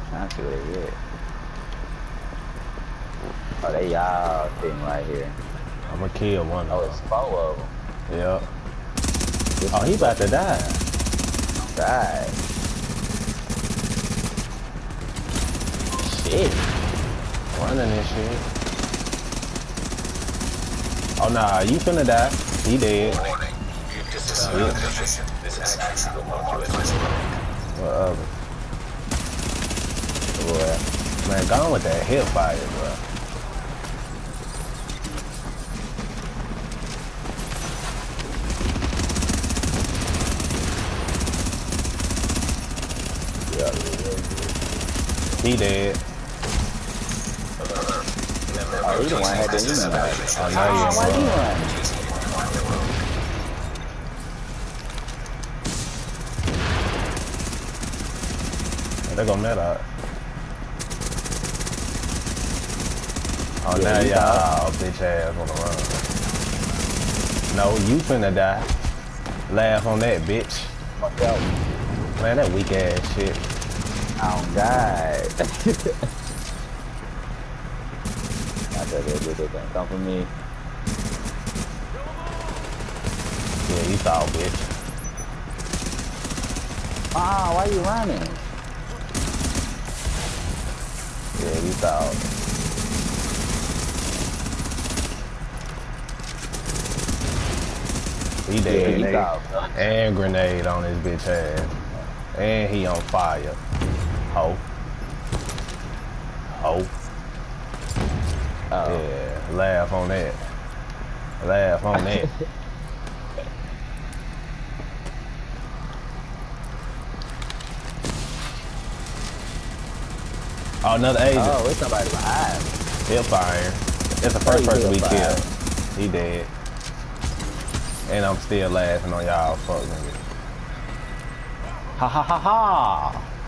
I see what it is. Oh, they y'all sitting right here. I'm gonna kill one Oh, of it's them. 4 of them. Yep. Oh, he about to die. Right. Shit. Running this shit. Oh nah, you finna die. He dead. Warning. You've disappeared position. This action will mark you as disconnected. What other? Boy. Man, gone with that hip fire, bro. He dead. Oh, he the one had the email. Oh, now you Why you bro. run? They gonna net out. Oh, Yeah, now you y'all bitch ass on the run. No, you finna die. Laugh on that, bitch. Fuck out. Man, that weak ass shit. Oh, God. I bet they gonna come for me. Yeah, you thought, bitch. Why you running? Yeah, you thought. He dead. Yeah, he thought. And grenade on his bitch ass. And he on fire. Ho. Ho. Oh. Yeah, laugh on that. Laugh on that. Oh, another agent. Oh, it's somebody behind. Hip fire. It's the first person we killed. He dead. And I'm still laughing on y'all fuck niggas. Ha ha ha ha!